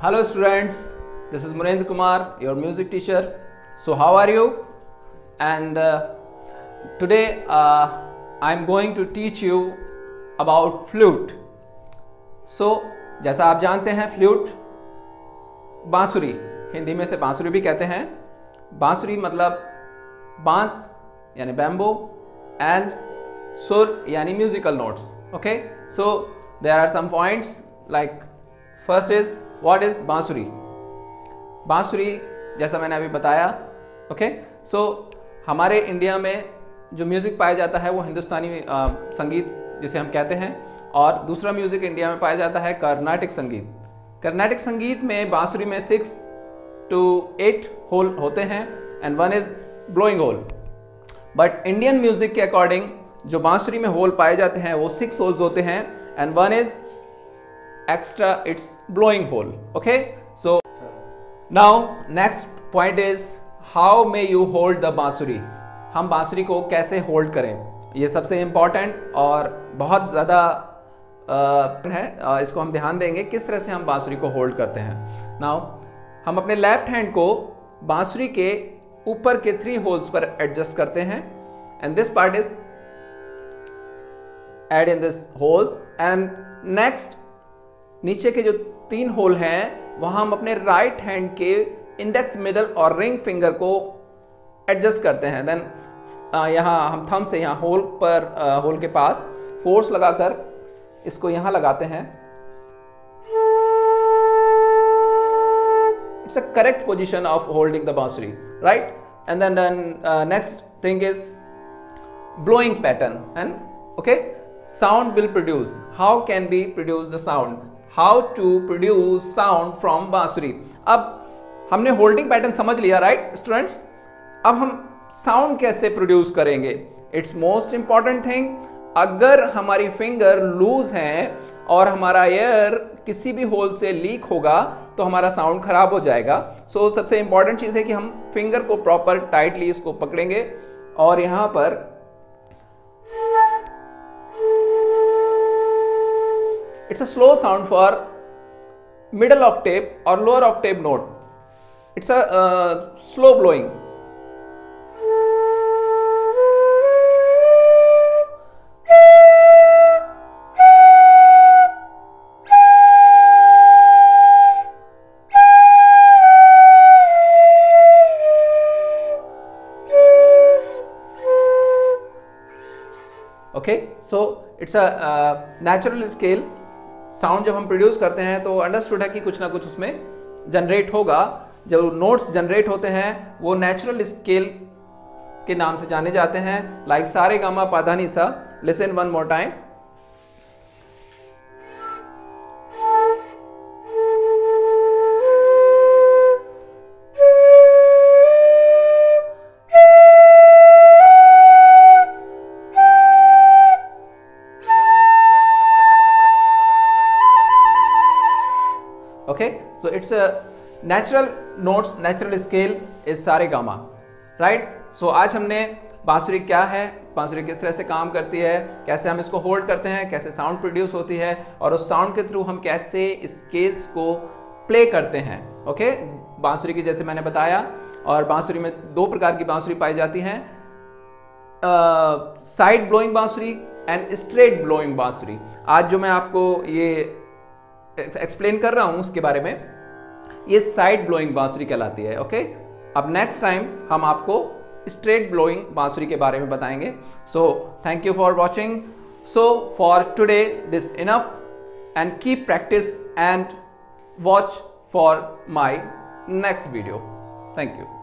Hello students, this is Munendra Kumar, your music teacher. So how are you? And today I am going to teach you about flute. So जैसा आप जानते हैं flute बांसुरी, हिंदी में से बांसुरी भी कहते हैं. बांसुरी मतलब बांस यानी बैम्बो and सुर यानी musical notes. Okay, so there are some points like first is what is बांसुरी. बांसुरी जैसा मैंने अभी बताया. ओके, सो हमारे इंडिया में जो म्यूज़िक पाया जाता है वो हिंदुस्तानी संगीत जिसे हम कहते हैं, और दूसरा म्यूज़िक इंडिया में पाया जाता है कर्नाटिक संगीत. कर्नाटिक संगीत में बांसुरी में 6 to 8 होल होते हैं and 1 is blowing hole. But Indian music के अकॉर्डिंग जो बांसुरी में होल पाए जाते हैं वो 6 होल्स होते हैं and 1 is extra, it's blowing hole. Okay, so now next point is how may you hold the बांसुरी. हम बांसुरी को कैसे होल्ड करें, ये सबसे इम्पॉर्टेंट और बहुत ज़्यादा है. इसको हम ध्यान देंगे किस तरह से हम बांसुरी को होल्ड करते हैं. नाउ हम अपने लेफ्ट हैंड को बांसुरी के ऊपर के 3 होल्स पर एडजस्ट करते हैं and this part is add in this holes and next नीचे के जो 3 होल हैं वहां हम अपने राइट हैंड के इंडेक्स, मिडल और रिंग फिंगर को एडजस्ट करते हैं. देन यहाँ हम थंब से यहाँ होल पर होल के पास फोर्स लगाकर इसको यहाँ लगाते हैं. It's a correct position of holding the bansuri, right. And then next thing is blowing pattern. And okay, sound will produce. How can we produce the sound? How to produce sound from बांसुरी. अब हमने holding pattern समझ लिया, right students. अब हम sound कैसे produce करेंगे. It's most important thing. अगर हमारी फिंगर लूज है और हमारा एयर किसी भी होल से लीक होगा तो हमारा साउंड खराब हो जाएगा. सो सबसे इंपॉर्टेंट चीज है कि हम फिंगर को प्रॉपर टाइटली इसको पकड़ेंगे और यहां पर it's a slow sound for middle octave or lower octave note. It's a slow blowing. Okay, so it's a natural scale. Sound जब हम प्रोड्यूस करते हैं तो अंडरस्टूड है कि कुछ ना कुछ उसमें जनरेट होगा. जो नोट्स जनरेट होते हैं वो नेचुरल स्केल के नाम से जाने जाते हैं, लाइक सारे गामा पाधा नी सा. Listen one more time. Okay, so it's a natural notes, natural scale is सारे गामा, right? So आज हमने बांसुरी क्या है, बांसुरी किस तरह से काम करती है, कैसे हम इसको होल्ड करते हैं, कैसे साउंड प्रोड्यूस होती है और उस साउंड के थ्रू हम कैसे स्केल्स को प्ले करते हैं. ओके, बांसुरी की जैसे मैंने बताया, और बांसुरी में 2 प्रकार की बांसुरी पाई जाती हैं, साइड ब्लोइंग बांसुरी एंड स्ट्रेट ब्लोइंग बांसुरी. आज जो मैं आपको ये एक्सप्लेन कर रहा हूं उसके बारे में, ये साइड ब्लोइंग बांसुरी कहलाती है. ओके, अब नेक्स्ट टाइम हम आपको स्ट्रेट ब्लोइंग बांसुरी के बारे में बताएंगे. So thank you for watching. So for today this enough and keep practice and watch for my next video. Thank you.